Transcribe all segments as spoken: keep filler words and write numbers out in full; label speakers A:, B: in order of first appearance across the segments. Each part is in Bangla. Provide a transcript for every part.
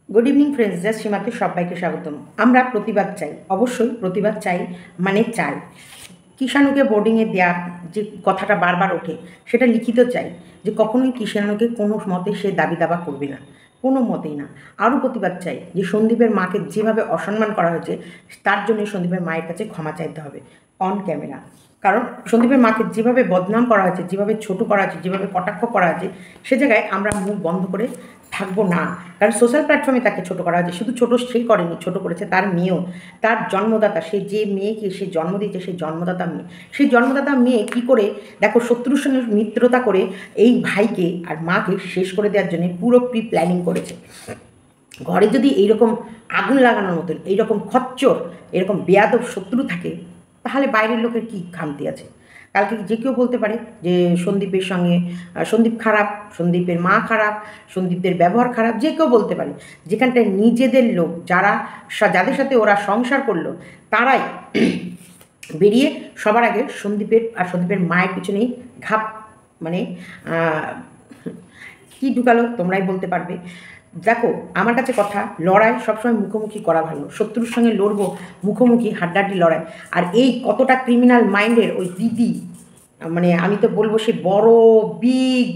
A: গুড ইভিনিং ফ্রেন্ডস, জাস্ট সীমাতে সবাইকে স্বাগতম। আমরা প্রতিবাদ চাই, অবশ্যই প্রতিবাদ চাই, মানে চাই কিষাণুকে বোর্ডিংয়ে দেওয়ার যে কথাটা বারবার ওঠে সেটা লিখিত চাই, যে কখনোই কিষাণুকে কোনো মতে সে দাবি দাবা করবে না, কোনো মতেই না। আরও প্রতিবাদ চাই যে সন্দীপের মাকে যেভাবে অসম্মান করা হয়েছে তার জন্য সন্দীপের মায়ের কাছে ক্ষমা চাইতে হবে অন ক্যামেরা। কারণ সন্দীপের মাকে যেভাবে বদনাম করা হয়েছে, যেভাবে ছোট করা হয়েছে, যেভাবে কটাক্ষ করা হয়েছে, সে জায়গায় আমরা মুখ বন্ধ করে থাকবো না। কারণ সোশ্যাল প্ল্যাটফর্মে তাকে ছোট করা হয়েছে, শুধু ছোট সেই করেনি, ছোট করেছে তার মেয়েও, তার জন্মদাতা, সে যে মেয়েকে সে জন্ম দিয়েছে সেই জন্মদাতা মেয়ে, সেই জন্মদাতা মেয়ে কি করে দেখো শত্রুর সঙ্গে মিত্রতা করে এই ভাইকে আর মাকে শেষ করে দেওয়ার জন্য পুরো প্রি প্ল্যানিং করেছে। ঘরে যদি এইরকম আগুন লাগানোর মতন এইরকম খচ্চর এরকম বেয়াদব শত্রু থাকে, তাহলে বাইরের লোকের কী খামতি আছে? কালকে যে কেউ বলতে পারে যে সন্দীপের সঙ্গে সন্দীপ খারাপ, সন্দীপের মা খারাপ, সন্দীপদের ব্যবহার খারাপ, যে কেউ বলতে পারে। যেখানটায় নিজেদের লোক যারা যাদের সাথে ওরা সংসার করলো তারাই বেরিয়ে সবার আগে সন্দীপের আর সন্দীপের মায়ের পিছনেই ঘাপ মানে কী ঢুকালো তোমরাই বলতে পারবে। দেখো আমার কাছে কথা, লড়াই সবসময় মুখোমুখি করা ভালো, শত্রুর সঙ্গে লড়বো মুখোমুখি হাড্ডাহাড্ডি লড়াই। আর এই কতটা ক্রিমিনাল মাইন্ডের ওই দিদি, মানে আমি তো বলবো সে বড় বিগ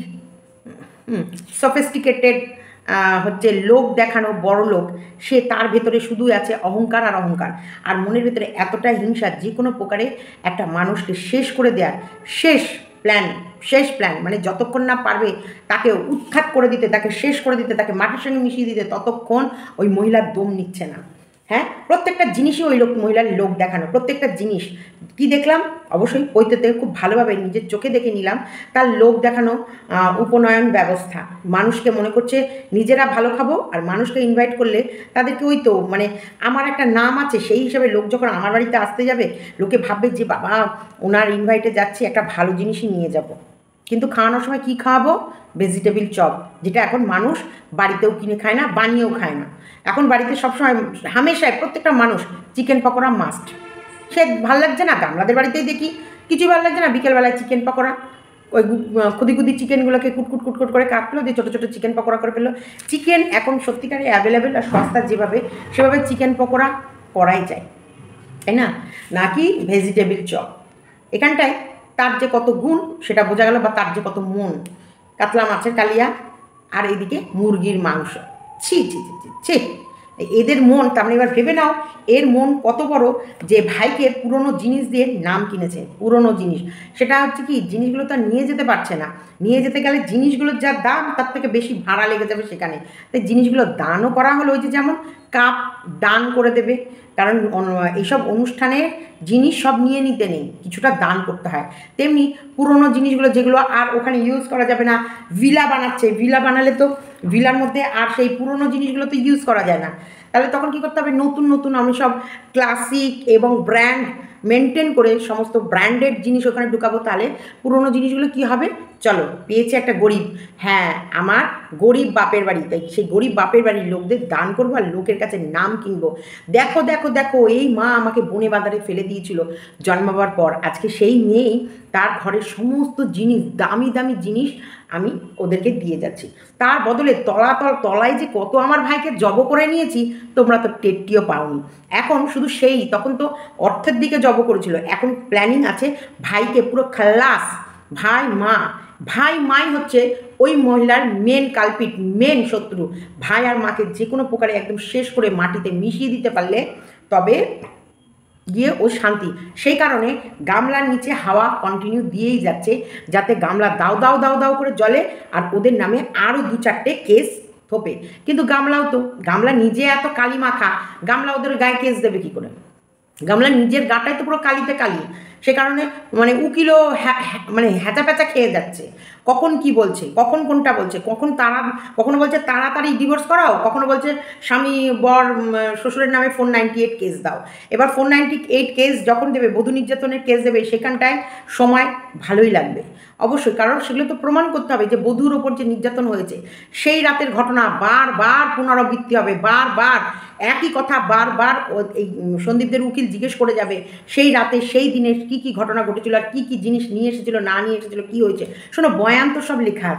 A: সফিস্টিকেটেড হচ্ছে লোক দেখানো বড় লোক, সে তার ভেতরে শুধু আছে অহংকার আর অহংকার, আর মনের ভেতরে এতটা হিংসা যে কোনো প্রকারে একটা মানুষকে শেষ করে দেওয়ার শেষ প্ল্যান, শেষ প্ল্যান মানে যতক্ষণ না পারবে তাকে উৎখাত করে দিতে, তাকে শেষ করে দিতে, তাকে মাটির সঙ্গে মিশিয়ে দিতে, ততক্ষণ ওই মহিলার দম নিচ্ছে না। হ্যাঁ, প্রত্যেকটা জিনিসই ওই লোক মহিলার লোক দেখানো, প্রত্যেকটা জিনিস কি দেখলাম অবশ্যই পৈতেতে খুব ভালোভাবে নিজের চোখে দেখে নিলাম, তার লোক দেখানো উপনয়ন ব্যবস্থা। মানুষকে মনে করছে নিজেরা ভালো খাবো, আর মানুষকে ইনভাইট করলে তাদেরকে ওই তো মানে আমার একটা নাম আছে, সেই হিসাবে লোক যখন আমার বাড়িতে আসতে যাবে লোকে ভাববে যে বাবা ওনার ইনভাইটে যাচ্ছি, একটা ভালো জিনিসই নিয়ে যাব। কিন্তু খাওয়ানোর সময় কী খাওয়াবো? ভেজিটেবিল চপ, যেটা এখন মানুষ বাড়িতেও কিনে খায় না, বানিয়েও খায় না। এখন বাড়িতে সবসময় হামেশায় প্রত্যেকটা মানুষ চিকেন পকোড়া মাস্ট। সে ভাল লাগছে না, গামলাদের বাড়িতেই দেখি কিছুই ভালো লাগছে না, বিকেলবেলায় চিকেন পকোড়া, ওই খুদি খুদি চিকেনগুলোকে কুটকুট কুটকুট করে কাটলো, দিয়ে ছোটো ছোটো চিকেন পকোড়া করে ফেললো। চিকেন এখন সত্যিকারে অ্যাভেলেবেল আর সস্তা, যেভাবে সেভাবে চিকেন পকোড়া করাই যায়, তাই না? নাকি ভেজিটেবিল চপ। এখানটায় তার যে কত গুণ সেটা বোঝা গেল, বা তার যে কত মন। কাতলা মাছের কালিয়া আর এদিকে মুরগির মাংস, ছি ছি ছি ছি ছি, এদের মন তার মানে এবার ভেবে নাও এর মন কত বড়, যে ভাইকে পুরনো জিনিস দিয়ে নাম কিনেছে, পুরনো জিনিস। সেটা হচ্ছে কি, জিনিসগুলো তো নিয়ে যেতে পারছে না, নিয়ে যেতে গেলে জিনিসগুলোর যা দাম তার থেকে বেশি ভাড়া লেগে যাবে সেখানে। তাই জিনিসগুলো দানও করা হলো, ওই যে যেমন কাপ দান করে দেবে, কারণ এইসব অনুষ্ঠানে জিনিস সব নিয়ে নিতে নেই, কিছুটা দান করতে হয়। তেমনি পুরনো জিনিসগুলো যেগুলো আর ওখানে ইউজ করা যাবে না, ভিলা বানাচ্ছে, ভিলা বানালে তো ভিলার মধ্যে আর সেই পুরনো জিনিসগুলো তো ইউজ করা যায় না, তাহলে তখন কী করতে হবে, নতুন নতুন আমি সব ক্লাসিক এবং ব্র্যান্ড মেনটেন করে সমস্ত ব্র্যান্ডেড জিনিস ওখানে ঢুকাবো। তাহলে পুরনো জিনিসগুলো কী হবে, চলো পেয়েছে একটা গরিব, হ্যাঁ আমার গরিব বাপের বাড়ি, তাই সেই গরিব বাপের বাড়ির লোকদের দান করবো আর লোকের কাছে নাম কিনবো। দেখো দেখো দেখো এই মা আমাকে বনে বাজারে ফেলে দিয়েছিল জন্মাবার পর, আজকে সেই মেয়েই তার ঘরের সমস্ত জিনিস, দামি দামি জিনিস আমি ওদেরকে দিয়ে যাচ্ছি, তার বদলে তলাতল তলায় যে কত আমার ভাইকে জব করে নিয়েছি তোমরা তো টেটটিও পাওনি। এখন শুধু সেই, তখন তো অর্থের দিকে জব করেছিল, এখন প্ল্যানিং আছে ভাইকে পুরো খালাস। ভাই মা, ভাই মাই হচ্ছে ওই মহিলার মেন কালপিট, মেন শত্রু। ভাই আর মাকে যে কোনো প্রকারে একদম শেষ করে মাটিতে মিশিয়ে দিতে পারলে তবে গিয়ে ও শান্তি। সেই কারণে গামলার নিচে হাওয়া কন্টিনিউ দিয়েই যাচ্ছে, যাতে গামলা দাও দাও দাও দাও করে জ্বলে আর ওদের নামে আরও দু চারটে কেস থোপে। কিন্তু গামলাও তো, গামলা নিজে এত কালি মাখা, গামলা ওদের গায়ে কেস দেবে কী করে? গামলা নিজের গাটাই তো পুরো কালিতে কালি, সে কারণে মানে উকিলও মানে হ্যাঁচা প্যাঁচা খেয়ে যাচ্ছে, কখন কি বলছে, কখন কোনটা বলছে, কখন তারা কখনো বলছে তাড়াতাড়ি ডিভোর্স করাও, কখনো বলছে স্বামী বর শ্বশুরের নামে ফোর নাইনটি এইট কেস দাও। এবার ফোর নাইনটি এইট কেস যখন দেবে, বধূ নির্যাতনের কেস দেবে, সেখানটায় সময় ভালোই লাগবে অবশ্যই, কারণ সেগুলো তো প্রমাণ করতে হবে যে বধূর ওপর যে নির্যাতন হয়েছে সেই রাতের ঘটনা বারবার পুনরাবৃত্তি হবে, বারবার একই কথা বারবার এই সন্দীপদের উকিল জিজ্ঞেস করে যাবে সেই রাতে সেই দিনের কী কী ঘটনা ঘটেছিল আর কী কী জিনিস নিয়ে এসেছিলো না নিয়ে এসেছিলো কী হয়েছে। শোনো বয়ান তো সব লেখা আছে,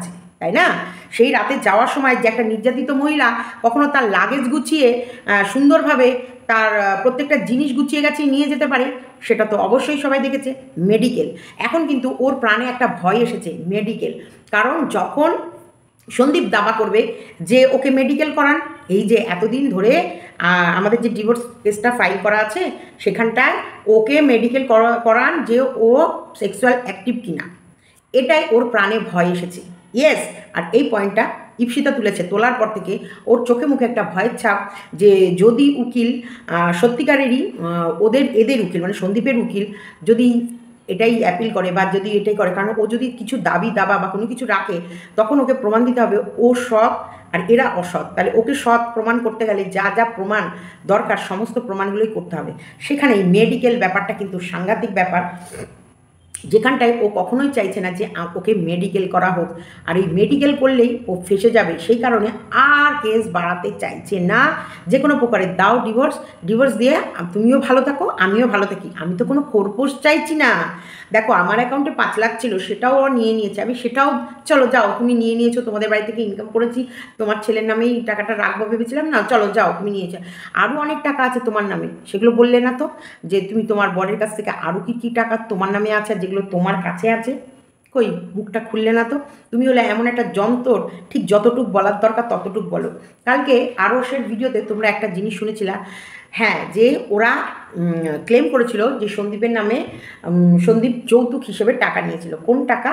A: তাই না? সেই রাতে যাওয়ার সময় যে একটা নির্যাতিত মহিলা কখনো তার লাগেজ গুছিয়ে সুন্দরভাবে তার প্রত্যেকটা জিনিস গুছিয়ে গেছে নিয়ে যেতে পারে, সেটা তো অবশ্যই সবাই দেখেছে। মেডিকেল, এখন কিন্তু ওর প্রাণে একটা ভয় এসেছে, মেডিকেল। কারণ যখন সন্দীপ দাবা করবে যে ওকে মেডিকেল করান, এই যে এতদিন ধরে আমাদের যে ডিভোর্স কেসটা ফাইল করা আছে সেখানটায় ওকে মেডিকেল করান যে ও সেক্সুয়াল অ্যাক্টিভ কিনা, এটাই ওর প্রাণে ভয় এসেছে। ইয়েস, আর এই পয়েন্টটা ইপসিতা তুলেছে, তোলার পর থেকে ওর চোখে মুখে একটা ভয়ের ছাপ যে যদি উকিল সত্যিকারেরই ওদের এদের উকিল মানে সন্দীপের উকিল যদি এটাই অ্যাপিল করে বা যদি এটাই করে, কারণ ও যদি কিছু দাবি দাবা বা কোনো কিছু রাখে তখন ওকে প্রমাণ দিতে হবে ও সৎ আর এরা অসৎ। তাহলে ওকে সৎ প্রমাণ করতে গেলে যা যা প্রমাণ দরকার সমস্ত প্রমাণগুলোই করতে হবে। সেখানে এই মেডিকেল ব্যাপারটা কিন্তু সাংঘাতিক ব্যাপার, যেখানটায় ও কখনোই চাইছে না যে ওকে মেডিকেল করা হোক, আর এই মেডিকেল করলেই ও ফেসে যাবে, সেই কারণে আর কেস বাড়াতে চাইছে না। যে কোনো প্রকারে দাও ডিভোর্স, ডিভোর্স দিয়ে তুমিও ভালো থাকো আমিও ভালো থাকি, আমি তো কোনো খোরপোশ চাইছি না। দেখো আমার অ্যাকাউন্টে পাঁচ লাখ ছিল সেটাও ও নিয়ে নিয়েছে, আমি সেটাও চলো যাও তুমি নিয়ে নিয়েছো, তোমাদের বাড়ি থেকে ইনকাম করেছি, তোমার ছেলের নামেই টাকাটা রাখবো ভেবেছিলাম, না চলো যাও তুমি নিয়েছো। আরও অনেক টাকা আছে তোমার নামে, সেগুলো বললে না তো যে তুমি তোমার বরের কাছ থেকে আরও কী কী টাকা তোমার নামে আছে যেগুলো তোমার কাছে আছে, কই মুখটা খুললে না তো। তুমি হলে এমন একটা যন্ত্র, ঠিক যতটুক বলার দরকার ততটুক বলো। কালকে আরশের ভিডিওতে তোমরা একটা জিনিস শুনেছিলা, হ্যাঁ, যে ওরা ক্লেম করেছিল যে সন্দীপের নামে সন্দীপ যৌতুক হিসেবে টাকা নিয়েছিল। কোন টাকা?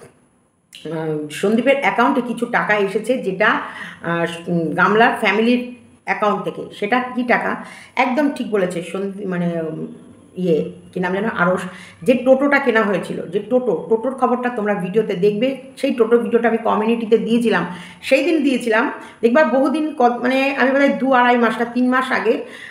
A: সন্দীপের অ্যাকাউন্টে কিছু টাকা এসেছে যেটা গামলার ফ্যামিলির অ্যাকাউন্ট থেকে। সেটা কি টাকা? একদম ঠিক বলেছে সন্দীপ, মানে ইয়ে কী নাম যেন, আরশ, যে টোটোটা কেনা হয়েছিল, যে টোটো টোটোর খবরটা তোমরা ভিডিওতে দেখবে, সেই টোটো ভিডিওটা আমি কমিউনিটিতে দিয়েছিলাম, সেই দিন দিয়েছিলাম। দেখবা বহুদিন মানে আমি বোধহয় দু আড়াই মাসটা তিন মাস আগে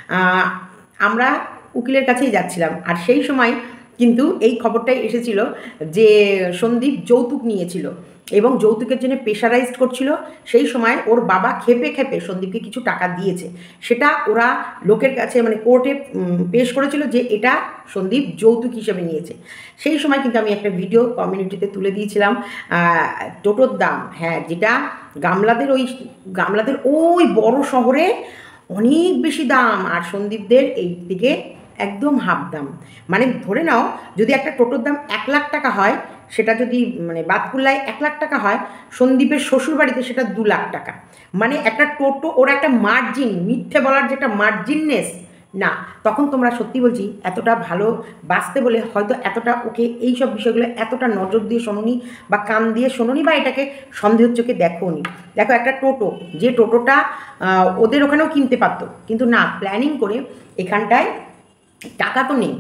A: আমরা উকিলের কাছেই যাচ্ছিলাম, আর সেই সময় কিন্তু এই খবরটাই এসেছিল যে সন্দীপ যৌতুক নিয়েছিল এবং যৌতুকের জন্য প্রেশারাইজড করছিল। সেই সময় ওর বাবা খেপে খেপে সন্দীপকে কিছু টাকা দিয়েছে, সেটা ওরা লোকের কাছে মানে কোর্টে পেশ করেছিল যে এটা সন্দীপ যৌতুক হিসেবে নিয়েছে। সেই সময় কিন্তু আমি একটা ভিডিও কমিউনিটিতে তুলে দিয়েছিলাম টোটোর দাম, হ্যাঁ, যেটা গামলাদের ওই গামলাদের ওই বড় শহরে অনেক বেশি দাম, আর সন্দীপদের এই দিকে একদম হাফ দাম। মানে ধরে নাও যদি একটা টোটোর দাম এক লাখ টাকা হয়, সেটা যদি মানে বাতকুল্লায় এক লাখ টাকা হয়, সন্দীপের শ্বশুরবাড়িতে সেটা দু লাখ টাকা। মানে একটা টোটো ওর একটা মার্জিন, মিথ্যে বলার যেটা মার্জিননেস না, তখন তোমরা সত্যি বলছি এতটা ভালো বাঁচতে বলে হয়তো এতটা ওকে এই সব বিষয়গুলো এতটা নজর দিয়ে শোনোনি বা কান দিয়ে শোনোনি বা এটাকে সন্দেহের চোখে দেখোনি। দেখো একটা টোটো, যে টোটোটা ওদের ওখানেও কিনতে পারতো, কিন্তু না, প্ল্যানিং করে এখানটায় টাকা তো নেই,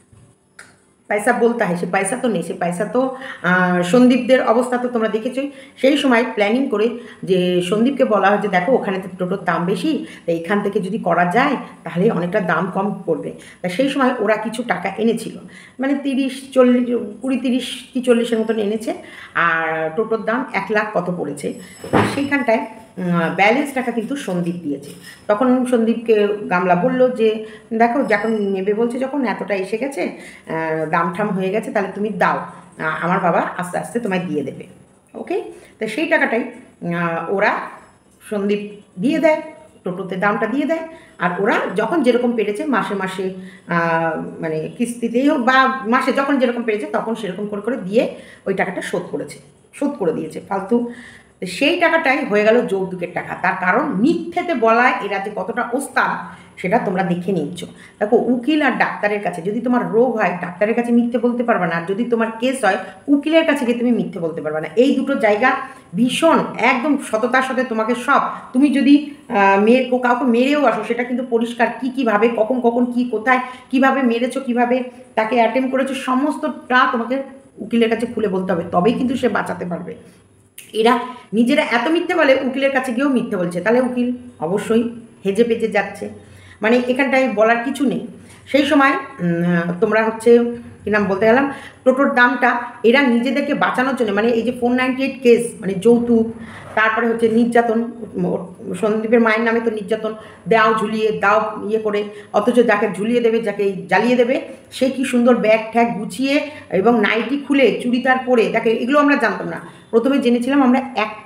A: পয়সা বলতে হয়, সে পয়সা তো নেই, সে পয়সা তো সন্দীপদের অবস্থা তো তোমরা দেখেছোই। সেই সময় প্ল্যানিং করে যে সন্দীপকে বলা হয় যে দেখো ওখানে তো টোটোর দাম বেশি, তাই এখান থেকে যদি করা যায় তাহলে অনেকটা দাম কম পড়বে। তা সেই সময় ওরা কিছু টাকা এনেছিল, মানে তিরিশ চল্লিশ কুড়ি তিরিশ কি চল্লিশের মতন এনেছে, আর টোটোর দাম এক লাখ কত পড়েছে। সেইখানটায় ব্যালেন্স টাকা কিন্তু সন্দীপ দিয়েছে। তখন সন্দীপকে গামলা বলল যে দেখো যখন নেবে বলছে, যখন এতটা এসে গেছে, দাম ঠাম হয়ে গেছে, তাহলে তুমি দাও, আমার বাবা আস্তে আস্তে তোমায় দিয়ে দেবে। ওকে, তো সেই টাকাটাই ওরা সন্দীপ দিয়ে দেয়, টোটোতে দামটা দিয়ে দেয়, আর ওরা যখন যেরকম পেরেছে মাসে মাসে মানে কিস্তিতেই হোক বা মাসে যখন যেরকম পেরেছে তখন সেরকম করে করে দিয়ে ওই টাকাটা শোধ করেছে, শোধ করে দিয়েছে ফালতু। সেই টাকাটাই হয়ে গেল যৌতুকের টাকা। তার কারণ মিথ্যেতে বলায় এরা যে কতটা ওস্তাদ সেটা তোমরা দেখে নিচ্ছ। দেখো উকিল আর ডাক্তারের কাছে যদি তোমার রোগ হয়, ডাক্তারের কাছে মিথ্যে বলতে পারবে না, আর যদি তোমার কেস হয় উকিলের কাছে গিয়ে তুমি মিথ্যে বলতে পারবে না। এই দুটো জায়গা ভীষণ একদম সততার সাথে তোমাকে সব, তুমি যদি মেয়ে কাউকে মেরেও আসো সেটা কিন্তু পরিষ্কার কী কীভাবে কখন কখন কী কোথায় কীভাবে মেরেছো, কীভাবে তাকে অ্যাটেম্প করেছো, সমস্তটা তোমাকে উকিলের কাছে খুলে বলতে হবে, তবেই কিন্তু সে বাঁচাতে পারবে। এরা নিজেরা এত মিথ্যে বলে উকিলের কাছে গিয়েও মিথ্যে বলছে, তাহলে উকিল অবশ্যই হেজে পেজে যাচ্ছে, মানে এখানটায় বলার কিছু নেই। সেই সময় তোমরা হচ্ছে কী নাম বলতে গেলাম, টোটোর দামটা এরা নিজেদেরকে বাঁচানোর জন্য, মানে এই যে ফোর নাইনটি এইট কেস মানে যৌতুক, তারপরে হচ্ছে নির্যাতন, সন্দীপের মায়ের নামে তো নির্যাতন, দাও ঝুলিয়ে দাও ইয়ে করে, অথচ যাকে ঝুলিয়ে দেবে যাকে জ্বালিয়ে দেবে সে কি সুন্দর ব্যাগ ঠ্যাগ গুছিয়ে এবং নাইটি খুলে চুড়িদার পরে, দেখে এগুলো আমরা জানতাম না, প্রথমে জেনেছিলাম আমরা এক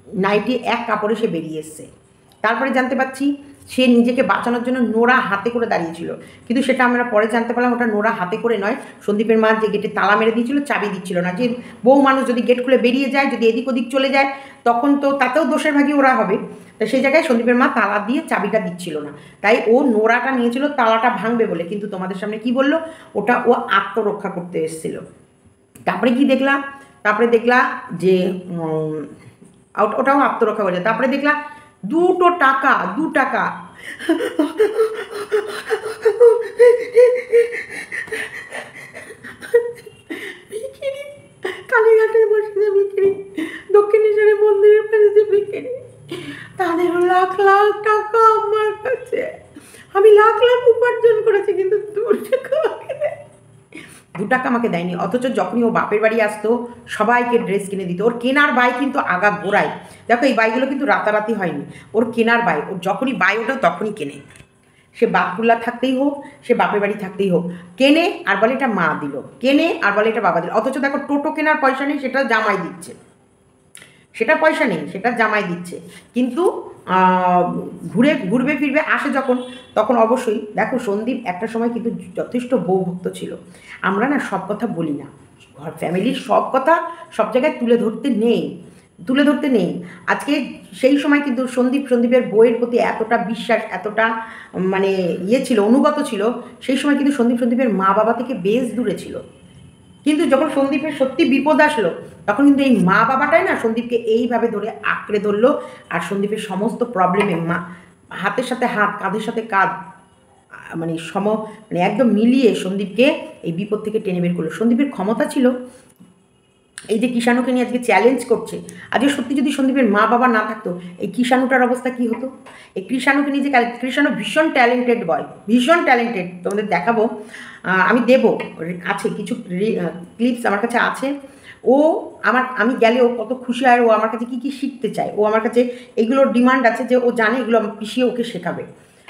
A: নাইটি এক কাপড়ে সে বেরিয়ে এসছে। তারপরে জানতে পারছি সে নিজেকে বাঁচানোর জন্য নোরা হাতে করে দাঁড়িয়েছিল, কিন্তু সেটা আমরা পরে জানতে পারলাম ওটা নোরা হাতে করে নয়, সন্দীপের মা যে গেটে তালা মেরে দিয়েছিল, চাবি দিচ্ছিল না। যে বউ মানুষ যদি গেট খুলে বেরিয়ে যায়, যদি এদিক ওদিক চলে যায়, তখন তো তাতেও দোষের ভাগী ওরা হবে। তো সেই জায়গায় সন্দীপের মা তালা দিয়ে চাবিটা দিচ্ছিল না, তাই ও নোরাটা নিয়েছিল তালাটা ভাঙবে বলে, কিন্তু তোমাদের সামনে কি বললো, ওটা ও আত্মরক্ষা করতে এসেছিল। তারপরে কি দেখলাম, তারপরে দেখলা যে ওটাও আত্মরক্ষা করেছে। তারপরে দেখলা দুটো টাকা দু টাকা বিক্রি, কালীঘাটে বসে বিক্রি, দক্ষিণেশ্বরের মন্দিরের পাশে যে বিক্রি, তাদের লাখ লাখ টাকা আমার কাছে, আমি লাখ লাখ উপার্জন করেছি, কিন্তু দু টাকা দু টাকা আমাকে দেয়নি। অথচ যখনই ও বাপের বাড়ি আসতো সবাইকে ড্রেস কিনে দিত। ওর কেনার বাই কিন্তু আগা গোড়ায়, দেখো এই বাইগুলো কিন্তু রাতারাতি হয়নি, ওর কেনার বাই, ওর যখনই বাই ওঠে তখনই কেনে। সে বাপগুলা থাকতেই হোক, সে বাপের বাড়ি থাকতেই হোক, কেনে আর বলে এটা মা দিল, কেনে আর বলে এটা বাবা দিল। অথচ দেখো টোটো কেনার পয়সা নেই, সেটা জামাই দিচ্ছে, সেটা পয়সা নেই, সেটা জামাই দিচ্ছে। কিন্তু ঘুরে ঘুরবে ফিরবে আসে যখন, তখন অবশ্যই দেখো সন্দীপ একটা সময় কিন্তু যথেষ্ট বউভক্ত ছিল। আমরা না সব কথা বলি না, ঘর ফ্যামিলির সব কথা সব জায়গায় তুলে ধরতে নেই, তুলে ধরতে নেই। আজকে সেই সময় কিন্তু সন্দীপ সন্দীপের বইয়ের প্রতি এতটা বিশ্বাস, এতটা মানে ইয়ে ছিল, অনুগত ছিল, সেই সময় কিন্তু সন্দীপ সন্দীপের মা বাবা থেকে বেশ দূরে ছিল। কিন্তু যখন সন্দীপের সত্যি বিপদ আসলো, তখন কিন্তু এই মা বাবাটাই না সন্দীপকে এইভাবে ধরে আঁকড়ে ধরলো, আর সন্দীপের সমস্ত প্রবলেমে মা হাতের সাথে হাত, কাঁধের সাথে কাঁধ, মানে সম মানে একদম মিলিয়ে সন্দীপকে এই বিপদ থেকে টেনে বের করলো। সন্দীপের ক্ষমতা ছিল, এই যে কিষাণুকে নিয়ে আজকে চ্যালেঞ্জ করছে, আজকে সত্যি যদি সন্দীপের মা বাবা না থাকতো, এই কিষাণুটার অবস্থা কী হতো? এই কৃষাণুকে নিয়ে যে, কৃষাণু ভীষণ ট্যালেন্টেড বয়, ভীষণ ট্যালেন্টেড, তোমাদের দেখাবো, আমি দেব, আছে কিছু ক্লিপস আমার কাছে আছে। ও আমার, আমি গেলে ও কত খুশি হয়, ও আমার কাছে কী কী শিখতে চায়, ও আমার কাছে এইগুলোর ডিমান্ড আছে যে ও জানে এগুলো পিছিয়ে ওকে শেখাবে।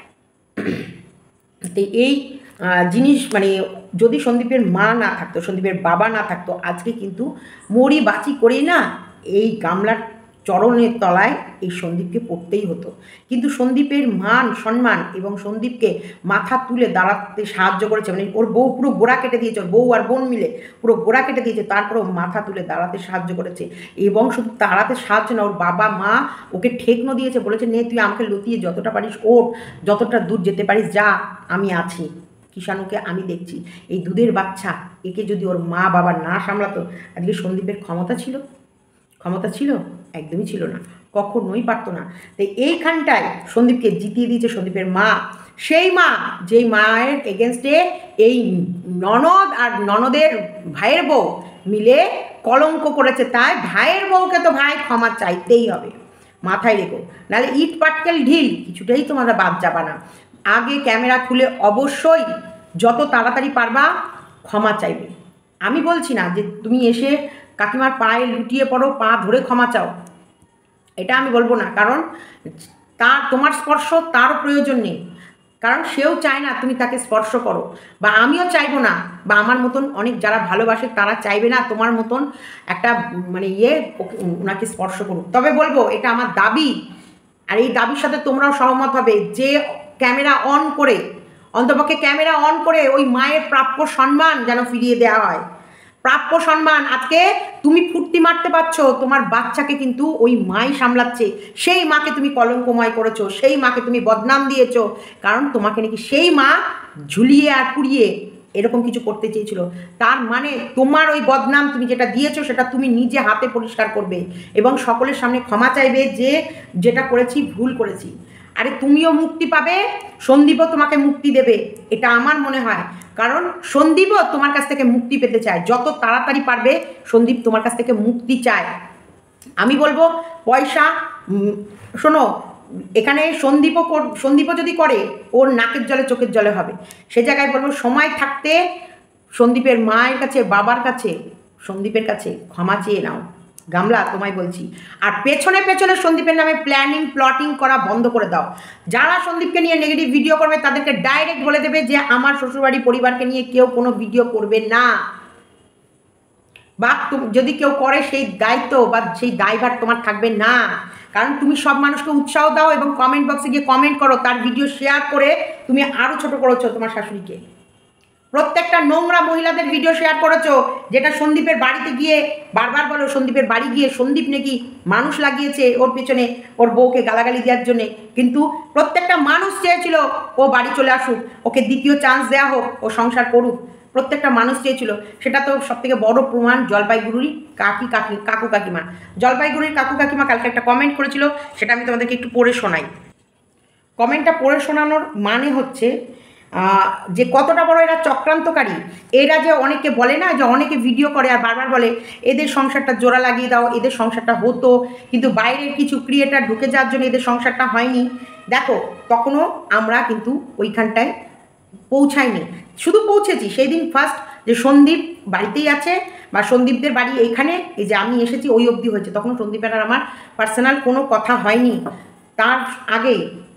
A: তো এই জিনিস মানে যদি সন্দীপের মা না থাকতো, সন্দীপের বাবা না থাকতো, আজকে কিন্তু মরি বাঁচি করেই না এই গামলার চরণের তলায় এই সন্দীপকে পড়তেই হতো। কিন্তু সন্দীপের মান সম্মান এবং সন্দীপকে মাথা তুলে দাঁড়াতে সাহায্য করেছে, মানে ওর বউ পুরো গোড়া কেটে দিয়েছে, ওর বউ আর বোন মিলে পুরো গোড়া কেটে দিয়েছে, তারপরেও মাথা তুলে দাঁড়াতে সাহায্য করেছে। এবং শুধু দাঁড়াতে সাহায্য না, ওর বাবা মা ওকে ঠেকনো দিয়েছে, বলেছে নে তুই আমাকে লতিয়ে যতটা পারিস ওর, যতটা দূর যেতে পারিস যা, আমি আছি, কিষাণুকে আমি দেখছি। এই দুধের বাচ্চা, একে যদি ওর মা বাবা না সামলাতো, আজকে সন্দীপের ক্ষমতা ছিল? ক্ষমতা ছিল? একদমই ছিল না, কখনোই পারতো না। তাই এইখানটায় সন্দীপকে জিতিয়ে দিয়েছে সন্দীপের মা, সেই মা যেই মায়ের এগেনস্টে এই ননদ আর ননদের ভাইয়ের বউ মিলে কলঙ্ক করেছে, তাই ভাইয়ের বউকে তো ভাই ক্ষমা চাইতেই হবে, মাথায় রেখো, নাহলে ইট পাটকেল ঢিল কিছুটাই তোমরা বাদ যাবা না। আগে ক্যামেরা খুলে অবশ্যই যত তাড়াতাড়ি পারবা ক্ষমা চাইবে। আমি বলছি না যে তুমি এসে কাকিমার পায়ে লুটিয়ে পড়ো, পা ধরে ক্ষমা চাও, এটা আমি বলবো না, কারণ তার তোমার স্পর্শ তারও প্রয়োজন নেই, কারণ সেও চায় না তুমি তাকে স্পর্শ করো, বা আমিও চাইবো না, বা আমার মতন অনেক যারা ভালোবাসে তারা চাইবে না তোমার মতন একটা মানে ইয়ে ওনাকে স্পর্শ করুক। তবে বলবো এটা আমার দাবি, আর এই দাবির সাথে তোমরাও সহমত হবে যে ক্যামেরা অন করে, অন্তপক্ষে ক্যামেরা অন করে ওই মায়ের প্রাপ্য সম্মান যেন ফিরিয়ে দেওয়া হয়, প্রাপ্য সম্মান। আজকে তুমি ফুর্তি মারতে পারছো, তোমার বাচ্চাকে কিন্তু ওই মাই সামলাচ্ছে, সেই মাকে তুমি কলঙ্কময় করেছো, সেই মাকে তুমি বদনাম দিয়েছো, কারণ তোমাকে নাকি সেই মা ঝুলিয়ে আর পুড়িয়ে এরকম কিছু করতে চেয়েছিল। তার মানে তোমার ওই বদনাম তুমি যেটা দিয়েছো সেটা তুমি নিজে হাতে পরিষ্কার করবে এবং সকলের সামনে ক্ষমা চাইবে যে যেটা করেছি ভুল করেছি। আরে তুমিও মুক্তি পাবে, সন্দীপও তোমাকে মুক্তি দেবে, এটা আমার মনে হয়, কারণ সন্দীপও তোমার কাছ থেকে মুক্তি পেতে চায়, যত তাড়াতাড়ি পারবে সন্দীপ তোমার কাছ থেকে মুক্তি চায়। আমি বলবো পয়সা, শোনো এখানে সন্দীপও সন্দীপও যদি করে ওর নাকের জলে চোখের জলে হবে, সে জায়গায় বলবো সময় থাকতে সন্দীপের মায়ের কাছে, বাবার কাছে, সন্দীপের কাছে ক্ষমা চেয়ে নাও, গামলা তোমায় বলছি। আর পেছনে পেছনে সন্দীপের নামে প্ল্যানিং প্লটিং করা বন্ধ করে দাও। যারা সন্দীপকে নিয়ে নেগেটিভ ভিডিও করবে তাদেরকে ডাইরেক্ট বলে দেবে যে আমার শ্বশুরবাড়ি পরিবারকে নিয়ে কেউ কোনো ভিডিও করবে না, বা যদি কেউ করে সেই দায়িত্ব বা সেই দায়ভার তোমার থাকবে না, কারণ তুমি সব মানুষকে উৎসাহ দাও এবং কমেন্ট বক্সে গিয়ে কমেন্ট করো, তার ভিডিও শেয়ার করে তুমি আরও ছোটো করেছো তোমার শাশুড়িকে। প্রত্যেকটা নোংরা মহিলাদের ভিডিও শেয়ার করেছো, যেটা সন্দীপের বাড়িতে গিয়ে বারবার বলো সন্দীপের বাড়ি গিয়ে সন্দীপ নাকি মানুষ লাগিয়েছে ওর পেছনে ওর বউকে গালাগালি দেওয়ার জন্যে, কিন্তু প্রত্যেকটা মানুষ চেয়েছিল ও বাড়ি চলে আসুক, ওকে দ্বিতীয় চান্স দেওয়া হোক, ও সংসার করুক, প্রত্যেকটা মানুষ চেয়েছিল। সেটা তো সবথেকে বড় প্রমাণ জলপাইগুড়ির কাকি কাকি কাকু কাকিমা। জলপাইগুড়ির কাকু কাকিমা কালকে একটা কমেন্ট করেছিল, সেটা আমি তোমাদেরকে একটু পড়ে শোনাই। কমেন্টটা পড়ে শোনানোর মানে হচ্ছে যে কতটা বড় এরা চক্রান্তকারী। এরা যে অনেকে বলে না, যে অনেকে ভিডিও করে আর বারবার বলে এদের সংসারটা জোড়া লাগিয়ে দাও, এদের সংসারটা হতো, কিন্তু বাইরের কিছু ক্রিয়েটার ঢুকে যাওয়ার জন্য এদের সংসারটা হয়নি। দেখো তখনও আমরা কিন্তু ওইখানটায় পৌঁছাইনি, শুধু পৌঁছেছি সেই দিন ফার্স্ট যে সন্দীপ বাড়িতেই আছে বা সন্দীপদের বাড়ি এইখানে, এই যে আমি এসেছি ওই অবধি হয়েছে, তখন সন্দীপের আর আমার পার্সোনাল কোনো কথা হয়নি। তার আগে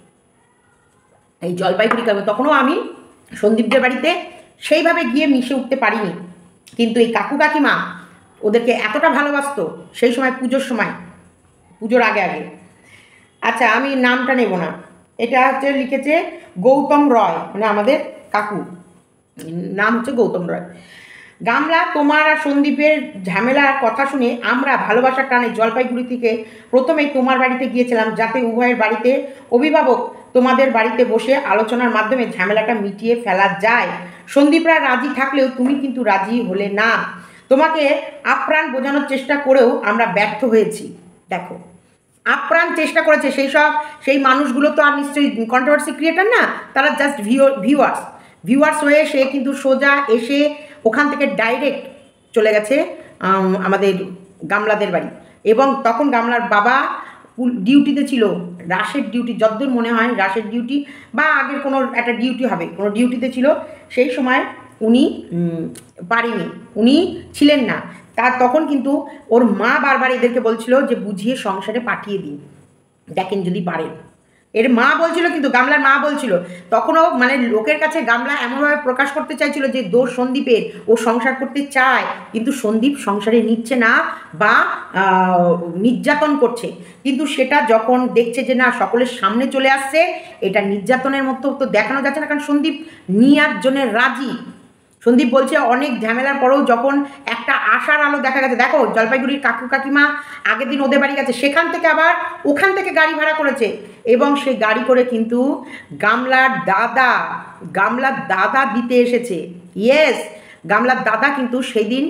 A: এই জলপাইগুড়ি কাকু, তখনও আমি সন্দীপদের বাড়িতে সেইভাবে গিয়ে মিশে উঠতে পারিনি, কিন্তু এই কাকু কাকিমা ওদেরকে এতটা ভালোবাসতো সেই সময়, পুজোর সময়, পুজোর আগে আগে। আচ্ছা আমি নামটা নেব না, এটা হচ্ছে লিখেছে গৌতম রয়, মানে আমাদের কাকু, নাম হচ্ছে গৌতম রয়। গামলা, তোমার আর সন্দীপের ঝামেলার কথা শুনে আমরা ভালোবাসার টানে জলপাইগুড়ি থেকে প্রথমেই তোমার বাড়িতে গিয়েছিলাম, যাতে উভয়ের বাড়িতে অভিভাবক তোমাদের বাড়িতে বসে আলোচনার মাধ্যমে ঝামেলাটা মিটিয়ে ফেলা যায়। সন্দীপরা রাজি থাকলেও তুমি কিন্তু রাজি হলে না, তোমাকে আপ্রাণ বোঝানোর চেষ্টা করেও আমরা ব্যর্থ হয়েছি। দেখো আপ্রাণ চেষ্টা করেছে সেই সব সেই মানুষগুলো তো আর নিশ্চয়ই কন্ট্রোভার্সি ক্রিয়েটার না, তারা জাস্ট ভিউ ভিউয়ার্স ভিউয়ার্স হয়ে সে কিন্তু সোজা এসে ওখান থেকে ডাইরেক্ট চলে গেছে আমাদের গামলাদের বাড়ি, এবং তখন গামলার বাবা ডিউটিতে ছিল, রাশের ডিউটি, যতদূর মনে হয় রাশের ডিউটি বা আগের কোনো একটা ডিউটি হবে, কোনো ডিউটিতে ছিল, সেই সময় উনি পারেনি, উনি ছিলেন না। তার তখন কিন্তু ওর মা বারবার এদেরকে বলছিল যে বুঝিয়ে সংসারে পাঠিয়ে দিন, দেখেন যদি পারেন। এর মা বলছিল, কিন্তু গামলার মা বলছিল, তখনও মানে লোকের কাছে গামলা এমনভাবে প্রকাশ করতে চাইছিল যে দোষ সন্দীপের, ও সংসার করতে চায় কিন্তু সন্দীপ সংসারে নিচ্ছে না বা নির্যাতন করছে, কিন্তু সেটা যখন দেখছে যে না সকলের সামনে চলে আসছে, এটা নির্যাতনের মতো তো দেখানো যাচ্ছে না, কারণ সন্দীপ নেওয়ার জন্য রাজি। সন্দীপ বলছে অনেক ঝামেলার পরেও যখন একটা আশার আলো দেখা গেছে, দেখো জলপাইগুড়ির কাকু কাকিমা আগের দিন ওদের বাড়ি গেছে, সেখান থেকে আবার ওখান থেকে গাড়ি ভাড়া করেছে, এবং সে গাড়ি করে কিন্তু গামলার দাদা গামলার দাদা দিতে এসেছে। ইয়েস, গামলার দাদা কিন্তু সেই দিন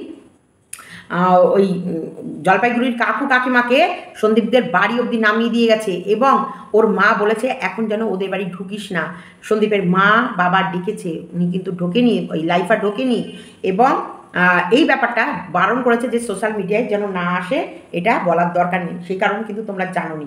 A: ওই জলপাইগুড়ির কাকু কাকিমাকে সন্দীপদের বাড়ি অবধি নামিয়ে দিয়ে গেছে, এবং ওর মা বলেছে এখন যেন ওদের বাড়ি ঢুকিস না। সন্দীপের মা বাবা ডেকেছে, উনি কিন্তু ঢোকেনি, ওই লাইফা ঢোকেনি, এবং এই ব্যাপারটা বারণ করেছে যে সোশ্যাল মিডিয়ায় যেন না আসে, এটা বলার দরকার নেই, সেই কারণে কিন্তু তোমরা জানোনি।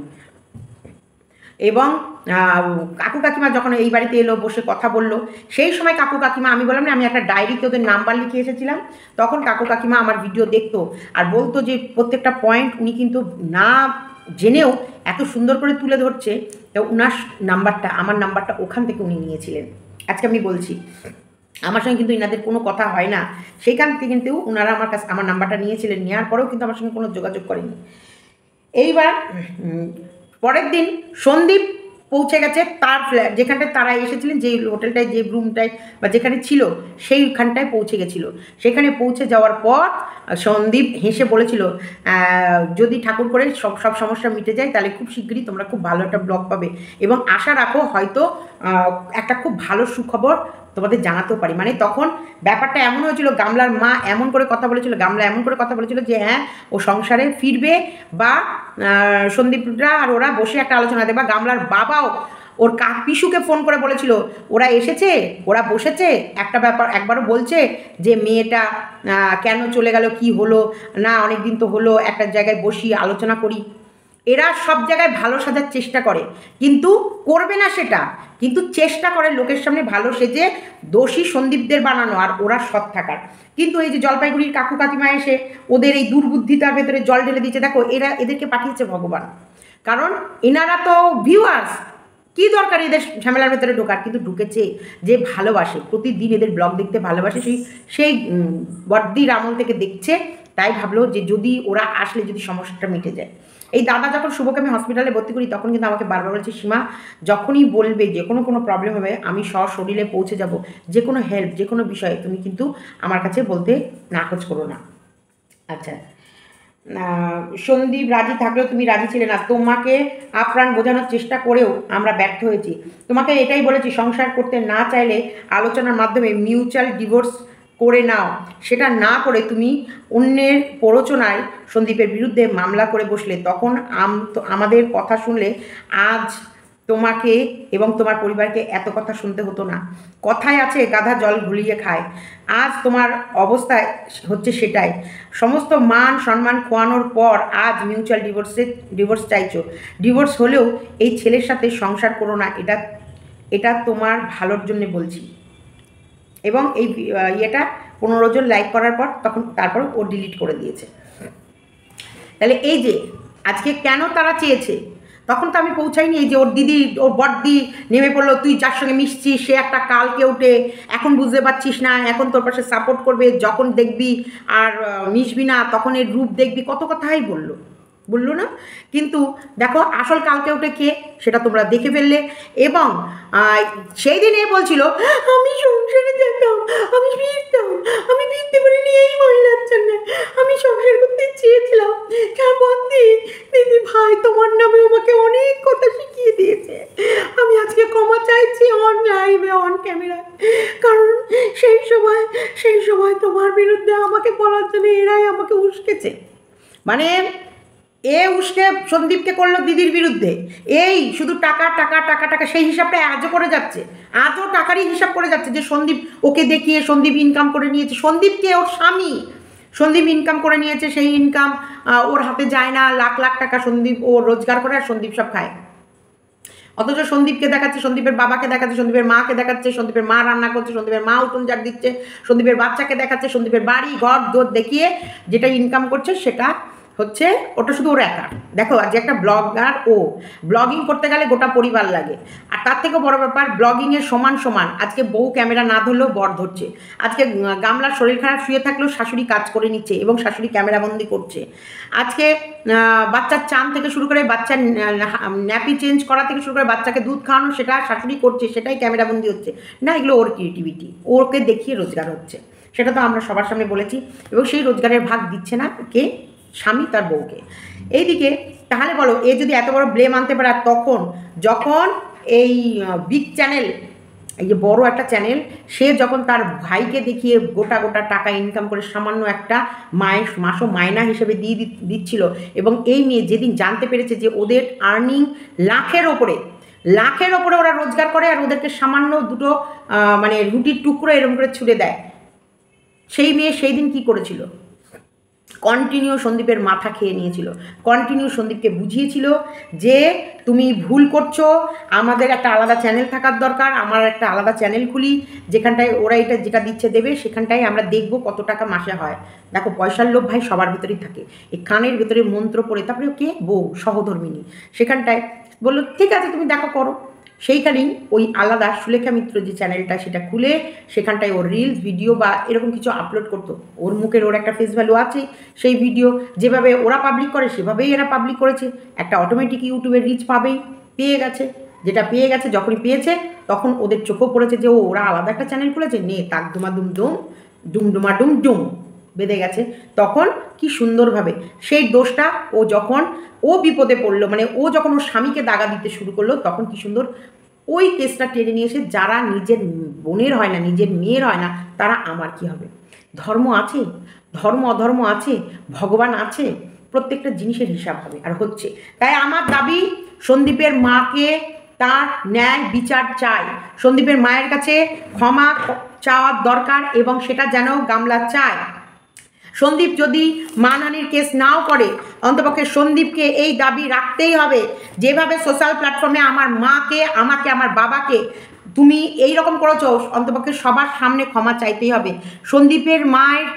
A: এবং কাকু কাকিমা যখন এই বাড়িতে এলো, বসে কথা বললো, সেই সময় কাকু কাকিমা, আমি বললাম না আমি একটা ডায়েরিতে ওদের নাম্বার লিখে এসেছিলাম, তখন কাকু কাকিমা আমার ভিডিও দেখতো আর বলতো যে প্রত্যেকটা পয়েন্ট উনি কিন্তু না জেনেও এত সুন্দর করে তুলে ধরছে, তো উনার নাম্বারটা, আমার নাম্বারটা ওখান থেকে উনি নিয়েছিলেন। আজকে আমি বলছি আমার সঙ্গে কিন্তু ইনাদের কোনো কথা হয় না, সেখান থেকে কিন্তু ওনারা আমার কাছে আমার নাম্বারটা নিয়েছিলেন, নেওয়ার পরেও কিন্তু আমার সঙ্গে কোনো যোগাযোগ করেনি। এইবার পরের দিন সন্দীপ পৌঁছে গেছে তার ফ্ল্যাট, যেখানটায় তারা এসেছিলেন, যে হোটেলটায়, যে রুমটায় বা যেখানে ছিল সেইখানটায় পৌঁছে গেছিলো। সেখানে পৌঁছে যাওয়ার পর সন্দীপ হেসে বলেছিল যদি ঠাকুর করে সব সব সমস্যা মিটে যায় তাহলে খুব শিগগিরই তোমরা খুব ভালো একটা ব্লগ পাবে, এবং আশা রাখো হয়তো একটা খুব ভালো সুখবর তোমাদের জানাতেও পারি। মানে তখন ব্যাপারটা এমন হয়েছিল, গামলার মা এমন করে কথা বলেছিল, গামলা এমন করে কথা বলেছিল যে হ্যাঁ ও সংসারে ফিরবে, বা সন্দীপরা আর ওরা বসে একটা আলোচনা দেবে, বা গামলার বাবাও ওর কাক পিসুকে ফোন করে বলেছিল ওরা এসেছে, ওরা বসেছে, একটা ব্যাপার একবারও বলছে যে মেয়েটা কেন চলে গেল, কি হলো না, অনেক দিন তো হলো, একটা জায়গায় বসি আলোচনা করি। এরা সব জায়গায় ভালো সাজার চেষ্টা করে, কিন্তু করবে না সেটা, কিন্তু চেষ্টা করে লোকের সামনে ভালো সেজে দোষী সন্দীপদের বানানো আর ওরা সৎ থাকার। কিন্তু এই যে জলপাইগুড়ির কাকু কাকিমা এসে ওদের এই দুর্বুদ্ধিতার ভেতরে জল ঢেলে দিচ্ছে। দেখো এরা এদেরকে পাঠিয়েছে ভগবান, কারণ এনারা তো ভিউয়ার্স, কী দরকার এদের ঝামেলার ভেতরে ঢোকার, কিন্তু ঢুকেছে যে ভালোবাসে, প্রতিদিন এদের ব্লগ দেখতে ভালোবাসে, সেই সেই বদ্দির আমল থেকে দেখছে, তাই ভাবলো যে যদি ওরা আসলে যদি সমস্যাটা মিটে যায়। এই দাদা যখন শুভকে আমি হসপিটালে ভর্তি করি তখন কিন্তু আমাকে বারবার বলছে, সীমা যখনই বলবে যে কোনো কোনো প্রবলেম হবে আমি সশরীরে পৌঁছে যাব, যে কোনো হেল্প যে কোনো বিষয়ে তুমি কিন্তু আমার কাছে বলতে নাকচ করো না। আচ্ছা, সন্দীপ রাজি থাকলেও তুমি রাজি ছিলে না, তোমাকে আপ্রাণ বোঝানোর চেষ্টা করেও আমরা ব্যর্থ হয়েছি। তোমাকে এটাই বলেছি, সংসার করতে না চাইলে আলোচনার মাধ্যমে মিউচুয়াল ডিভোর্স করে নাও। সেটা না করে তুমি অন্যের প্ররোচনায় সন্দীপের বিরুদ্ধে মামলা করে বসলে, তখন আম তো আমাদের কথা শুনলে আজ তোমাকে এবং তোমার পরিবারকে এত কথা শুনতে হতো না। কথায় আছে গাধা জল ঘুলিয়ে খায়, আজ তোমার অবস্থায় হচ্ছে সেটাই। সমস্ত মান সম্মান খোয়ানোর পর আজ মিউচুয়াল ডিভোর্সে ডিভোর্স চাইছো। ডিভোর্স হলেও এই ছেলের সাথে সংসার করো না, এটা এটা তোমার ভালোর জন্য বলছি। এবং এই ইয়েটা পনেরো জন লাইক করার পর তখন তারপর ও ডিলিট করে দিয়েছে। তাহলে এই যে আজকে কেন তারা চেয়েছে, তখন তো আমি পৌঁছাইনি। এই যে ওর দিদি ওর বড়দি নেমে পড়লো, তুই যার সঙ্গে মিশছিস সে একটা কালকে উঠে এখন বুঝতে পারছিস না, এখন তোর পাশে সাপোর্ট করবে, যখন দেখবি আর মিশবি না তখন এর রূপ দেখবি, কত কথাই বললো বললো না। কিন্তু দেখো আসল কালকে উঠে কে সেটা তোমরা দেখে ফেললে। এবং সেই দিন এ বলছিল আমি সংসারে যেতাম, আমি ফিরতাম, আমি ফিরতে পারিনি এই মহিলার জন্য, আমি সংসার করতে চেয়েছিলাম। কেমন দিদি ভাই তোমার নামে আমাকে অনেক কথা শিখিয়ে দিয়েছে, আমি আজকে ক্ষমা চাইছি অন লাইভে অন ক্যামেরা, কারণ সেই সময় সেই সময় তোমার বিরুদ্ধে আমাকে বলার জন্য এরাই আমাকে উস্কেছে। মানে এ উস্কে সন্দীপকে করলো দিদির বিরুদ্ধে, এই শুধু টাকা টাকা টাকা টাকা, সেই হিসাবটা আজও করে যাচ্ছে, আজও টাকারই হিসাব করে যাচ্ছে যে সন্দীপ ওকে দেখিয়ে সন্দীপ ইনকাম করে নিয়েছে। সন্দীপকে ওর স্বামী সন্দীপ ইনকাম করে নিয়েছে, সেই ইনকাম ওর হাতে যায় না, লাখ লাখ টাকা সন্দীপ ও রোজগার করে আর সন্দীপ সব খায়। অথচ সন্দীপকে দেখাচ্ছে, সন্দীপের বাবাকে দেখাচ্ছে, সন্দীপের মাকে দেখাচ্ছে, সন্দীপের মা রান্না করছে, সন্দীপের মা উঠোন ঝাড় দিচ্ছে, সন্দীপের বাচ্চাকে দেখাচ্ছে, সন্দীপের বাড়ি ঘর দোর দেখিয়ে যেটা ইনকাম করছে সেটা হচ্ছে ওটা শুধু ওর একা। দেখো আজ একটা ব্লগার, ও ব্লগিং করতে গেলে গোটা পরিবার লাগে, আর তার থেকেও বড় ব্যাপার ব্লগিংয়ের সমান সমান আজকে বউ ক্যামেরা না ধরলেও বর ধরছে। আজকে গামলার শরীর খারাপ শুয়ে থাকলেও শাশুড়ি কাজ করে নিচ্ছে এবং শাশুড়ি ক্যামেরাবন্দি করছে। আজকে বাচ্চার চান থেকে শুরু করে বাচ্চার ন্যাপি চেঞ্জ করা থেকে শুরু করে বাচ্চাকে দুধ খাওয়ানো সেটা শাশুড়ি করছে, সেটাই ক্যামেরাবন্দি হচ্ছে না। এগুলো ওর ক্রিয়েটিভিটি, ওকে দেখিয়ে রোজগার হচ্ছে, সেটা তো আমরা সবার সামনে বলেছি। এবং সেই রোজগারের ভাগ দিচ্ছে না কে? স্বামী তার বউকে। এইদিকে তাহলে বলো এ যদি এত বড় ব্লেম আনতে পারে, তখন যখন এই বিগ চ্যানেল, এই যে বড় একটা চ্যানেল, সে যখন তার ভাইকে দেখিয়ে গোটা গোটা টাকা ইনকাম করে সামান্য একটা মায়ের মাসও মায়না হিসেবে দিয়ে দিচ্ছিল, এবং এই মেয়ে যেদিন জানতে পেরেছে যে ওদের আর্নিং লাখের ওপরে লাখের ওপরে ওরা রোজগার করে আর ওদেরকে সামান্য দুটো মানে রুটির টুকরো এরকম করে ছুড়ে দেয়, সেই মেয়ে সেই দিন কী করেছিল? কন্টিনিউ সন্দীপের মাথা খেয়ে নিয়েছিল, কন্টিনিউ সন্দীপকে বুঝিয়েছিল যে তুমি ভুল করছো, আমাদের একটা আলাদা চ্যানেল থাকার দরকার, আমার একটা আলাদা চ্যানেল খুলি যেখানটায় ওরা এটা যেটা দিচ্ছে দেবে, সেখানটায় আমরা দেখব কত টাকা মাসে হয়। দেখো পয়সার লোভ ভাই সবার ভিতরেই থাকে, এই কানের ভিতরে মন্ত্র পড়ে তারপরে কে বউ সহধর্মিনী, সেখানটায় বললো ঠিক আছে তুমি দেখা করো। সেইখানেই ওই আলাদা সুলেখা মিত্র যে চ্যানেলটা সেটা খুলে সেখানটায় ওর রিলস ভিডিও বা এরকম কিছু আপলোড করতো। ওর মুখের ওর একটা ফেস ভ্যালু আছে, সেই ভিডিও যেভাবে ওরা পাবলিক করে সেভাবেই এরা পাবলিক করেছে, একটা অটোমেটিক ইউটিউবের রিচ পাবেই, পেয়ে গেছে। যেটা পেয়ে গেছে, যখনই পেয়েছে তখন ওদের চোখও পড়েছে যে ও ওরা আলাদা একটা চ্যানেল খুলেছে, নে তাক ডুমা ডুম ডুম ডুমডুমা ডুম ডুম বেঁধে গেছে। তখন কি সুন্দরভাবে সেই দোষটা ও যখন ও বিপদে পড়লো, মানে ও যখন ওর স্বামীকে দাগা দিতে শুরু করলো, তখন কি সুন্দর ওই কেসটা টেনে নিয়ে এসে যারা নিজের বোনের হয় না, নিজের মেয়ের হয় না, তারা আমার কি হবে? ধর্ম আছে, ধর্ম অধর্ম আছে, ভগবান আছে, প্রত্যেকটা জিনিসের হিসাব হবে আর হচ্ছে। তাই আমার দাবি সন্দীপের মাকে তার ন্যায় বিচার চাই, সন্দীপের মায়ের কাছে ক্ষমা চাওয়ার দরকার এবং সেটা যেন গামলা চায়। সন্দীপ যদি মানহানির কেস নাও করে, অন্তপক্ষে সন্দীপকে এই দাবি রাখতেই হবে, যেভাবে সোশ্যাল প্ল্যাটফর্মে আমার মাকে, আমাকে, আমার বাবাকে তুমি এই রকম করেছো, অন্তপক্ষে সবার সামনে ক্ষমা চাইতেই হবে। সন্দীপের মায়ের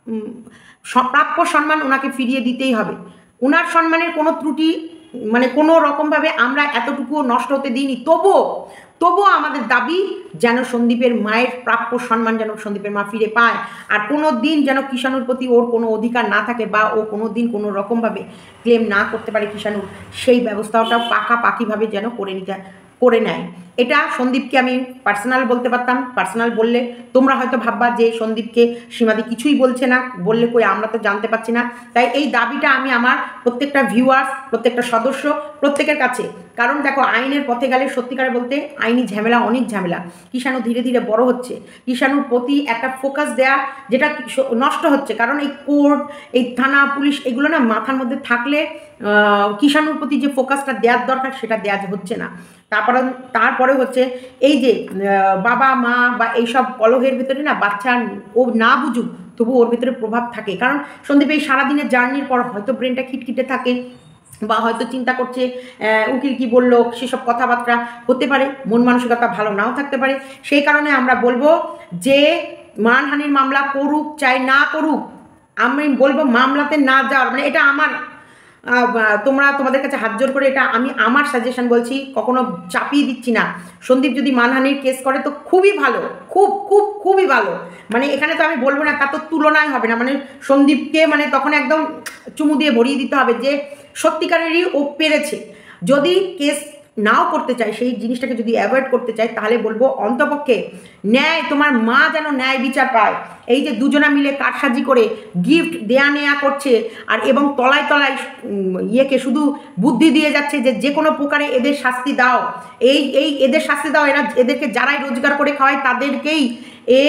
A: প্রাপ্য সম্মান ওনাকে ফিরিয়ে দিতেই হবে। ওনার সম্মানের কোনো ত্রুটি মানে কোনো রকমভাবে আমরা এতটুকুও নষ্ট হতে দিইনি, তবুও তবুও আমাদের দাবি যেন সন্দীপের মায়ের প্রাপ্য সম্মান যেন সন্দীপের মা ফিরে পায়, আর কোনো দিন যেন কিষাণুর প্রতি ওর কোনো অধিকার না থাকে বা ও কোনো দিন কোনো রকমভাবে ক্লেম না করতে পারে কিষাণুর, সেই ব্যবস্থাটা পাকাপাকিভাবে যেন করে নিতে করে নেয়। এটা সন্দীপকে আমি পার্সোনাল বলতে পারতাম, পার্সোনাল বললে তোমরা হয়তো ভাববা যে সন্দীপকে সীমাদি কিছুই বলছে না, বললে কই আমরা তো জানতে পারছি না। তাই এই দাবিটা আমি আমার প্রত্যেকটা ভিউয়ার্স, প্রত্যেকটা সদস্য, প্রত্যেকের কাছে, কারণ দেখো আইনের পথে গেলে সত্যিকারে বলতে আইনি ঝামেলা, অনেক ঝামেলা। কিষাণু ধীরে ধীরে বড় হচ্ছে, কিষাণুর প্রতি একটা ফোকাস দেয়া যেটা নষ্ট হচ্ছে, কারণ এই কোর্ট, এই থানা, পুলিশ এগুলো না মাথার মধ্যে থাকলে কিষাণুর প্রতি যে ফোকাসটা দেওয়ার দরকার সেটা দেওয়া হচ্ছে না। তারপরে তারপরে হচ্ছে এই যে বাবা মা বা এইসব কলহের ভিতরে না বাচ্চা ও না বুঝুক তবু ওর ভিতরে প্রভাব থাকে, কারণ সন্দীপ এই সারাদিনের জার্নির পর হয়তো ব্রেনটা খিটখিটে থাকে বা হয়তো চিন্তা করছে উকিল কি বললো, সেসব কথাবার্তা হতে পারে, মন মানসিকতা ভালো নাও থাকতে পারে। সেই কারণে আমরা বলবো যে মানহানির মামলা করুক চাই না করুক, আমি বলবো মামলাতে না যাওয়ার, মানে এটা আমার, তোমরা তোমাদের কাছে হাত জোর করে এটা আমি আমার সাজেশন বলছি, কখনো চাপিয়ে দিচ্ছি না। সন্দীপ যদি মানহানির কেস করে তো খুবই ভালো, খুব খুব খুবই ভালো, মানে এখানে তো আমি বলবো না তা তো তুলনায় হবে না, মানে সন্দীপকে মানে তখন একদম চুমু দিয়ে ভরিয়ে দিতে হবে যে সত্যিকারেরই ও পেরেছে। যদি কেস নাও করতে চাই, সেই জিনিসটাকে যদি অ্যাভয়েড করতে চাই, তাহলে বলবো অন্তপক্ষে ন্যায়, তোমার মা যেন ন্যায় বিচার পায়। এই যে দুজনা মিলে কারসাজি করে গিফট দেয়া নেয়া করছে আর এবং তলায় তলায় ইয়েকে শুধু বুদ্ধি দিয়ে যাচ্ছে যে যে কোনো প্রকারে এদের শাস্তি দাও, এই এই এদের শাস্তি দাও, এরা এদেরকে যারাই রোজগার করে খাওয়ায় তাদেরকেই এ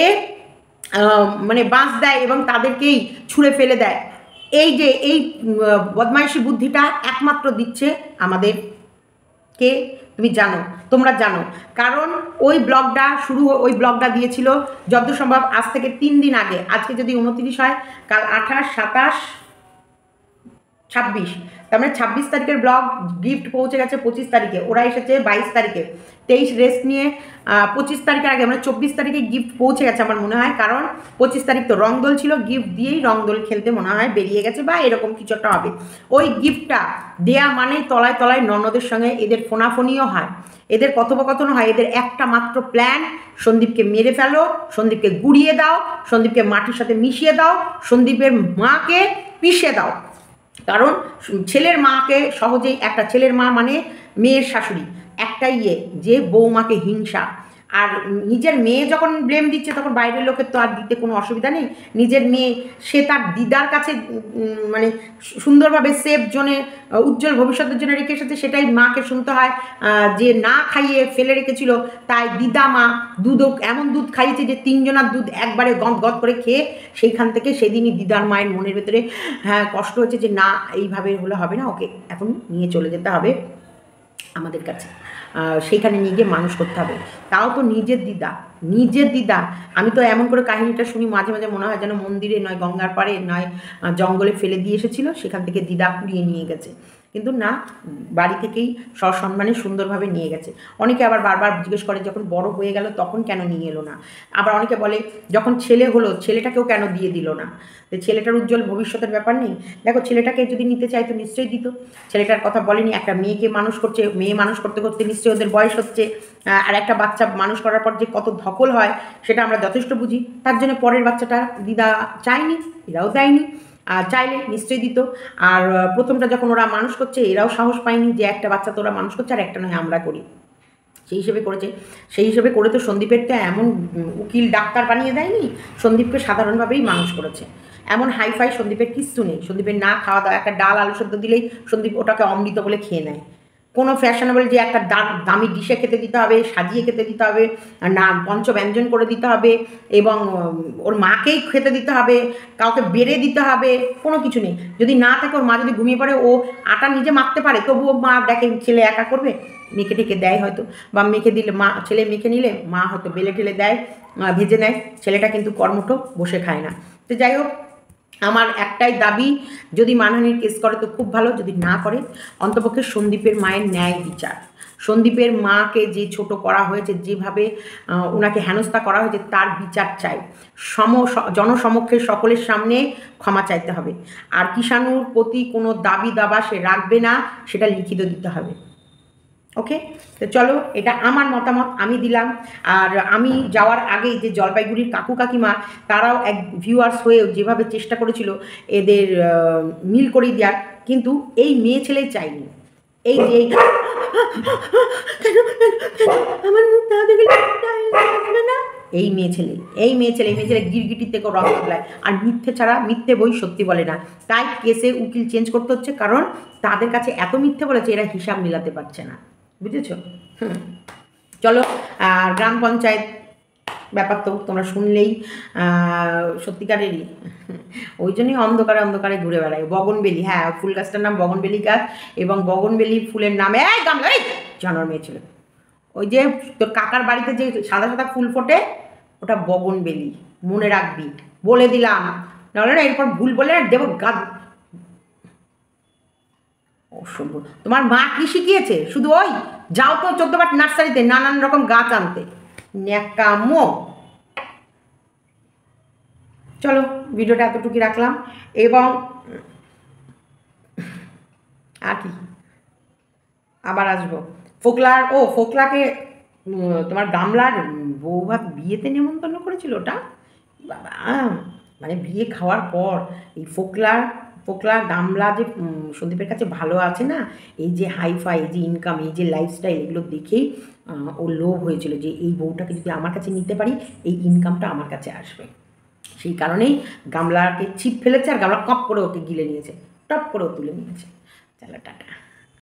A: মানে বাঁশ দেয় এবং তাদেরকেই ছুঁড়ে ফেলে দেয়। এই যে এই বদমাইশি বুদ্ধিটা একমাত্র দিচ্ছে আমাদের কে, তুমি জানো, তোমরা জানো, কারণ ওই ব্লগটা শুরু ওই ব্লগটা দিয়েছিল যত সম্ভব আজ থেকে তিন দিন আগে। আজকে যদি উনত্রিশ হয়, কাল আঠাশ, সাতাশ, ছাব্বিশ, তার মানে ছাব্বিশ তারিখের ব্লগ গিফট পৌঁছে গেছে পঁচিশ তারিখে, ওরা এসেছে বাইশ তারিখে, তেইশ রেস্ট নিয়ে পঁচিশ তারিখের আগে মানে চব্বিশ তারিখে গিফট পৌঁছে গেছে আমার মনে হয়, কারণ পঁচিশ তারিখ তো রংদোল ছিল, গিফট দিয়েই রংদোল খেলতে মনে হয় বেরিয়ে গেছে বা এরকম কিছু একটা হবে। ওই গিফটটা দেয়া মানেই তলায় তলায় ননদের সঙ্গে এদের ফোনাফোনিও হয়, এদের কথোপকথন হয়, এদের একটা মাত্র প্ল্যান, সন্দীপকে মেরে ফেলো, সন্দীপকে গুড়িয়ে দাও, সন্দীপকে মাটির সাথে মিশিয়ে দাও, সন্দীপের মাকে পিষে দাও। কারণ ছেলের মাকে সহজেই, একটা ছেলের মা মানে মেয়ের শাশুড়ি, একটাই ইয়ে যে বৌমাকে হিংসা, আর নিজের মেয়ে যখন ব্লেম দিচ্ছে তখন বাইরের লোকের তো আর দিতে কোনো অসুবিধা নেই। নিজের মেয়ে সে তার দিদার কাছে মানে সুন্দরভাবে সেফ জোনে উজ্জ্বল ভবিষ্যতের জন্য রেখে এসেছে, সেটাই মাকে শুনতে হয় যে না খাইয়ে ফেলে রেখেছিল, তাই দিদা মা দুধও এমন দুধ খাইয়েছে যে তিনজনার দুধ একবারে গদ গদ করে খেয়ে সেইখান থেকে সেদিনই দিদার মায়ের মনের ভেতরে হ্যাঁ কষ্ট হয়েছে যে না এইভাবে হলে হবে না, ওকে এখন নিয়ে চলে যেতে হবে আমাদের কাছে, সেইখানে নিয়ে গিয়ে মানুষ করতে হবে। তাও তো নিজের দিদা, নিজের দিদা। আমি তো এমন করে কাহিনীটা শুনি মাঝে মাঝে মনে হয় যেন মন্দিরে নয় গঙ্গার পাড়ে নয় জঙ্গলে ফেলে দিয়ে এসেছিল, সেখান থেকে দিদা কুড়িয়ে নিয়ে গেছে, কিন্তু না, বাড়ি থেকেই সসম্মানে সুন্দরভাবে নিয়ে গেছে। অনেকে আবার বারবার জিজ্ঞেস করে যখন বড় হয়ে গেল তখন কেন নিয়ে এলো না, আবার অনেকে বলে যখন ছেলে হলো ছেলেটাকেও কেন দিয়ে দিল না, ছেলেটার উজ্জ্বল ভবিষ্যতের ব্যাপার নেই। দেখো ছেলেটাকে যদি নিতে চাইতো নিশ্চয়ই দিত, ছেলেটার কথা বলেনি, একটা মেয়েকে মানুষ করছে, মেয়ে মানুষ করতে করতে নিশ্চয়ই ওদের বয়স হচ্ছে, আর একটা বাচ্চা মানুষ করার পর যে কত ধকল হয় সেটা আমরা যথেষ্ট বুঝি, তার জন্য পরের বাচ্চাটা দিদা চায়নি, এরাও দেয়নি, আর চাইলে নিশ্চয়ই দিত। আর প্রথমটা যখন ওরা মানুষ করছে এরাও সাহস পায়নি যে একটা বাচ্চা তো ওরা মানুষ করছে আর একটা নয় আমরা করি, সেই হিসেবে করেছে। সেই হিসেবে করে তো সন্দীপের তো এমন উকিল ডাক্তার বানিয়ে দেয়নি, সন্দীপকে সাধারণভাবেই মানুষ করেছে। এমন হাইফাই সন্দীপের কিচ্ছু নেই, সন্দীপের না খাওয়া দাওয়া, একটা ডাল আলু সেদ্ধ দিলেই সন্দীপ ওটাকে অমৃত বলে খেয়ে নেয়। কোনো ফ্যাশনেবল যে একটা দামি ডিশে খেতে দিতে হবে, সাজিয়ে খেতে দিতে হবে, না পঞ্চব্যঞ্জন করে দিতে হবে এবং ওর মাকেই খেতে দিতে হবে, কাউকে বেড়ে দিতে হবে, কোনো কিছু নেই। যদি না থাকে, ওর মা যদি ঘুমিয়ে পড়ে, ও আটা নিজে মাখতে পারে, তবুও মা দেখে ছেলে একা করবে, মেখে টেকে দেয় হয়তো, বা মেখে দিলে মা, ছেলে মেখে নিলে মা হয়তো বেলে ঠেলে দেয়, ভেজে নেয়, ছেলেটা কিন্তু কর্মঠ বসে খায় না। তো যাই হোক, আমার একটাই দাবি, যদি মানহানির কেস করে তো খুব ভালো, যদি না করে অন্তপক্ষে সন্দীপের মায়ের ন্যায় বিচার, সন্দীপের মাকে যে ছোট করা হয়েছে, যেভাবে ওনাকে হেনস্থা করা হয়েছে তার বিচার চাই, সম জনসমক্ষে সকলের সামনে ক্ষমা চাইতে হবে। আর কিষাণুর প্রতি কোনো দাবি দাবা সে রাখবে না, সেটা লিখিত দিতে হবে। ওকে, তো চলো, এটা আমার মতামত, আমি দিলাম। আর আমি যাওয়ার আগেই যে জলপাইগুড়ির কাকু কাকিমা তারাও এক ভিউয়ার্স হয়েও যেভাবে চেষ্টা করেছিল এদের মিল করিয়ে দেওয়ার, কিন্তু এই মেয়ে ছেলেই চাইনি। এই যে এই আমার মুখ না দেখলে না, এই মেয়ে ছেলে এই মেয়ে ছেলে এই মেয়ে ছেলে গিরগিটির থেকেও রস বদলায়, আর মিথ্যে ছাড়া মিথ্যে বই সত্যি বলে না। তাই কেসে উকিল চেঞ্জ করতে হচ্ছে, কারণ তাদের কাছে এত মিথ্যে বলেছে এরা হিসাব মিলাতে পারছে না, বুঝেছ? হুম, চলো। আর গ্রাম পঞ্চায়েত ব্যাপার তো তোমরা শুনলেই সত্যিকারেরই, ওই জন্যই অন্ধকারে অন্ধকারে ঘুরে বেড়ায় বগনবেলি। হ্যাঁ, ফুল গাছটার নাম বগনবেলি গাছ, এবং বগনবেলি ফুলের নামে এই গামলা এই জানোর মেয়ে ছিল, ওই যে তোর কাকার বাড়িতে যে সাদা সাদা ফুল ফোটে ওটা বগনবেলি, মনে রাখবি, বলে দিলাম, নাহলে না এরপর ভুল বলে না দেবো গা। অসভ্য, তোমার মা কি শিখিয়েছে? শুধু ওই যাও তো চোদ্দবার নার্সারিতে নানান রকম গাছ আনতে, ন্যাকামো। চলো, ভিডিওটা এতটুকুই রাখলাম, এবং আর কি আবার আসবো ফোকলার, ও ফোকলাকে তোমার গামলার বৌভাত বিয়েতে নেমন্তন্ন করেছিল ওটা, বাবা, মানে বিয়ে খাওয়ার পর এই ফোকলার ফোকলা গামলা যে সন্দীপের কাছে ভালো আছে না, এই যে হাইফাই, এই যে ইনকাম, এই যে লাইফস্টাইল, এগুলো দেখেই ও লোভ হয়েছিল যে এই বউটাকে যদি আমার কাছে নিতে পারি এই ইনকামটা আমার কাছে আসবে। সেই কারণেই গামলাকে ছিপ ফেলেছে, আর গামলা কপ করে ওকে গিলে নিয়েছে, টপ করে তুলে নিয়েছে। চলো, টাটা।